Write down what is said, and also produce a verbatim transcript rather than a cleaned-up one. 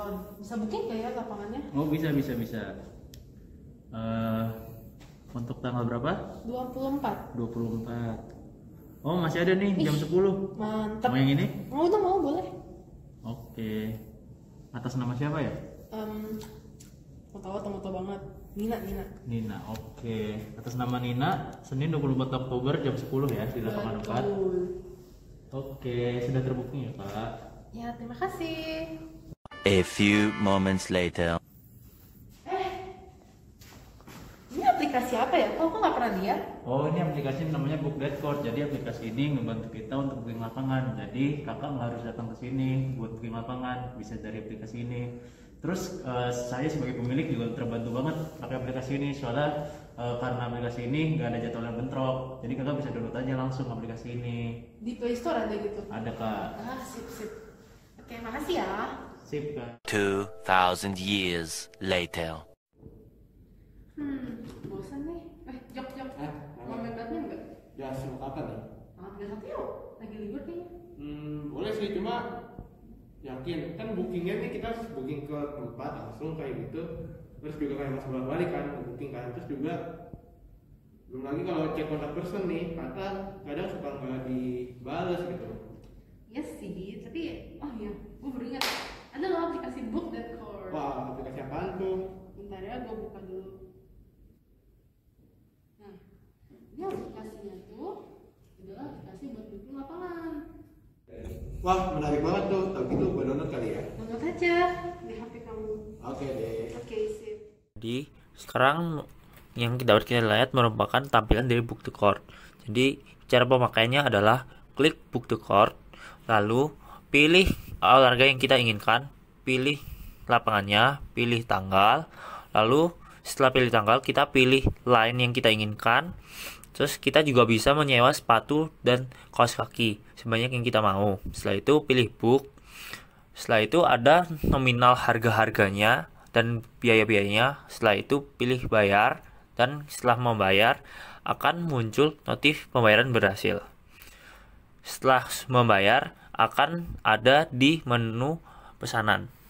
Uh, bisa booking nggak ya lapangannya? Oh bisa bisa bisa. Uh, untuk tanggal berapa? dua puluh empat. dua puluh empat. Oh masih ada nih. Ih, jam sepuluh. Mantap. Mau yang ini? Mau udah mau boleh. Oke. Atas nama siapa ya? Um, mau tahu atau mau tahu banget? Nina Nina. Nina. Oke. Atas nama Nina. Senin dua puluh empat Oktober jam sepuluh ya di lapangan empat. Oke. Sudah terbukti ya Pak? Ya terima kasih. A few moments later. Ini aplikasi apa ya? Kok aku nggak pernah lihat? Oh ini aplikasi namanya Book.Court. Jadi aplikasi ini ngebantu kita untuk booking lapangan. Jadi kakak nggak harus datang ke sini buat booking lapangan, bisa dari aplikasi ini. Terus uh, saya sebagai pemilik juga terbantu banget pakai aplikasi ini. Soalnya uh, karena aplikasi ini nggak ada jadwal yang bentrok. Jadi kakak bisa download aja langsung aplikasi ini. Di Play Store ada gitu? Ada kak. Ah sip sip. Oke makasih ya. Sip kak. Two thousand years later. Hmm, bosan nih. Eh, Jok, Jok. Eh, Mau main badminton nggak? Ya sibuk apa nih? Tanggal tiga puluh satu yuk. Lagi libur kayaknya. Hmm, boleh sih, cuma yakin kan bookingnya nih kita harus booking ke tempat langsung kayak gitu. Terus juga kayak mas balik kan booking kan. Terus juga belum lagi kalau cek kontak person nih, kadang kadang suka nggak dibales gitu. Iya sih, tapi oh iya, gue baru ingat ada loh aplikasi Book.Court. Wah, aplikasi apaan tuh? Bentar ya, gue buka dulu. Nah, ini aplikasinya tuh adalah aplikasi buat booking lapangan. Wah, menarik banget tuh. Tapi gitu gue download kali ya. Download aja di H P kamu. Oke deh. Oke, sip. Jadi sekarang yang dapat kita lihat merupakan tampilan dari Book.Court. Jadi cara pemakaiannya adalah klik Book.Court, lalu pilih olahraga yang kita inginkan, pilih lapangannya, pilih tanggal, lalu setelah pilih tanggal kita pilih line yang kita inginkan. Terus kita juga bisa menyewa sepatu dan kaos kaki sebanyak yang kita mau. Setelah itu pilih book. Setelah itu ada nominal harga-harganya dan biaya-biayanya. Setelah itu pilih bayar, dan setelah membayar akan muncul notif pembayaran berhasil. Setelah membayar akan ada di menu pesanan.